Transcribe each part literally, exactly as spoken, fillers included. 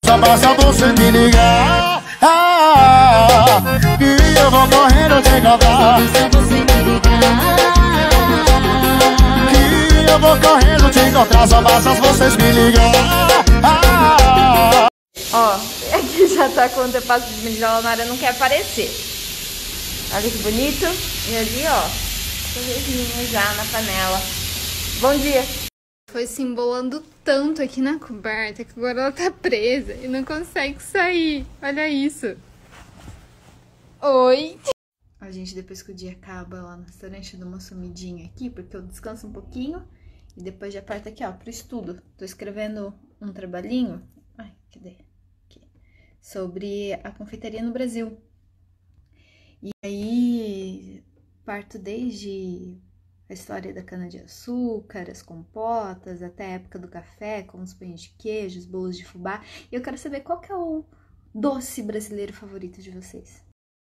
Só basta você me ligar, ah, que eu vou correndo te encontrar. Só você me ligar, Que eu vou correndo te encontrar. Só basta vocês me ligar, ah. Ó, aqui já tá com o antepasso de milho, a Nara não quer aparecer. Olha que bonito. E ali, ó, sorrisinho já na panela. Bom dia. Foi se embolando tanto aqui na coberta que agora ela tá presa e não consegue sair. Olha isso. Oi. A gente, depois que o dia acaba lá no restaurante, dá uma sumidinha aqui, porque eu descanso um pouquinho e depois já parto aqui, ó, pro estudo. Tô escrevendo um trabalhinho. Ai, cadê? Aqui. Sobre a confeitaria no Brasil. E aí, parto desde a história da cana-de-açúcar, as compotas, até a época do café, com os pães de queijo, os bolos de fubá. E eu quero saber qual que é o doce brasileiro favorito de vocês.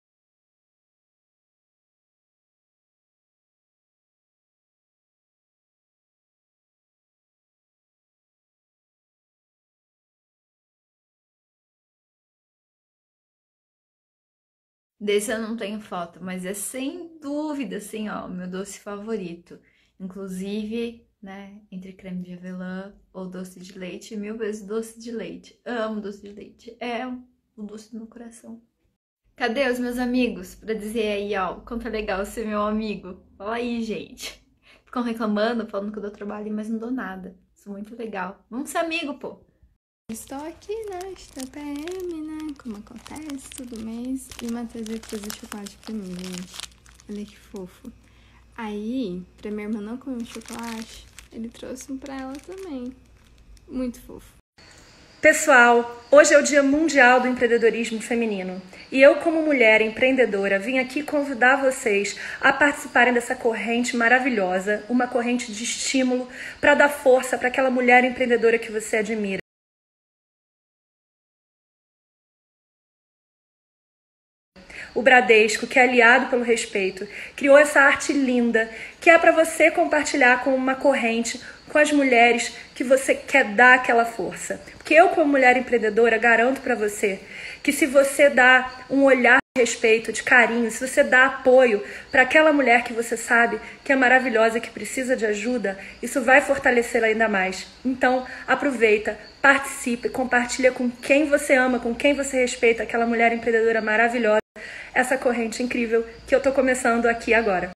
Desse eu não tenho foto, mas é sem dúvida, assim, ó, o meu doce favorito. Inclusive, né, entre creme de avelã ou doce de leite, mil vezes doce de leite. Amo doce de leite, é o doce do meu coração. Cadê os meus amigos pra dizer aí, ó, quanto é legal ser meu amigo? Fala aí, gente. Ficam reclamando, falando que eu dou trabalho, mas não dou nada. Sou muito legal. Vamos ser amigo, pô. Estou aqui, né? Estou P M, né? Como acontece todo mês. E o Matheus veio trazer chocolate pra mim, gente. Olha que fofo. Aí, pra minha irmã não comer chocolate, ele trouxe um pra ela também. Muito fofo. Pessoal, hoje é o Dia Mundial do Empreendedorismo Feminino. E eu, como mulher empreendedora, vim aqui convidar vocês a participarem dessa corrente maravilhosa, uma corrente de estímulo para dar força para aquela mulher empreendedora que você admira. O Bradesco, que é aliado pelo respeito, criou essa arte linda que é para você compartilhar com uma corrente, com as mulheres que você quer dar aquela força. Porque eu, como mulher empreendedora, garanto para você que se você dá um olhar de respeito, de carinho, se você dá apoio para aquela mulher que você sabe que é maravilhosa, que precisa de ajuda, isso vai fortalecê-la ainda mais. Então, aproveita, participe, compartilha com quem você ama, com quem você respeita, aquela mulher empreendedora maravilhosa, essa corrente incrível que eu tô começando aqui agora.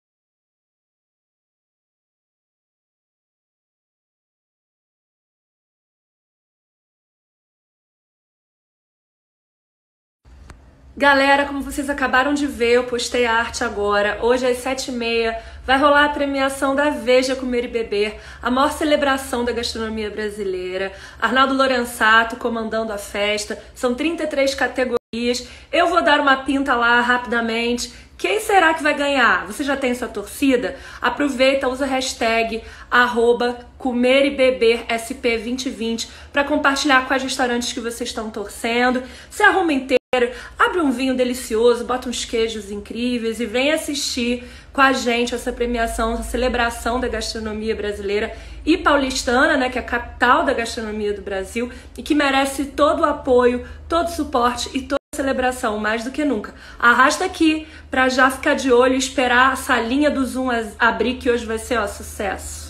Galera, como vocês acabaram de ver, eu postei a arte agora. Hoje às sete e meia vai rolar a premiação da Veja Comer e Beber, a maior celebração da gastronomia brasileira. Arnaldo Lorenzato comandando a festa. São trinta e três categorias. Eu vou dar uma pinta lá rapidamente. Quem será que vai ganhar? Você já tem sua torcida? Aproveita, usa a hashtag arroba comer e beber S P vinte e vinte para compartilhar quais restaurantes que vocês estão torcendo. Se arruma inteiro, abre um vinho delicioso, bota uns queijos incríveis e vem assistir com a gente essa premiação, essa celebração da gastronomia brasileira e paulistana, né, que é a capital da gastronomia do Brasil e que merece todo o apoio, todo o suporte e toda a celebração, mais do que nunca. Arrasta aqui pra já ficar de olho e esperar a salinha do Zoom abrir, que hoje vai ser, ó, sucesso.